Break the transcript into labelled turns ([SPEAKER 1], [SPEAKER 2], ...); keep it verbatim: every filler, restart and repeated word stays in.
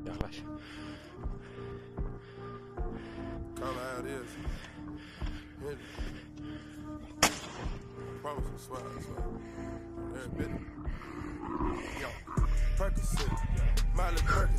[SPEAKER 1] Yaklaş.
[SPEAKER 2] Call it how it is. Hit it. Promise you, swear, I swear. Every bit. Yo, Percocet, Miley Percocet.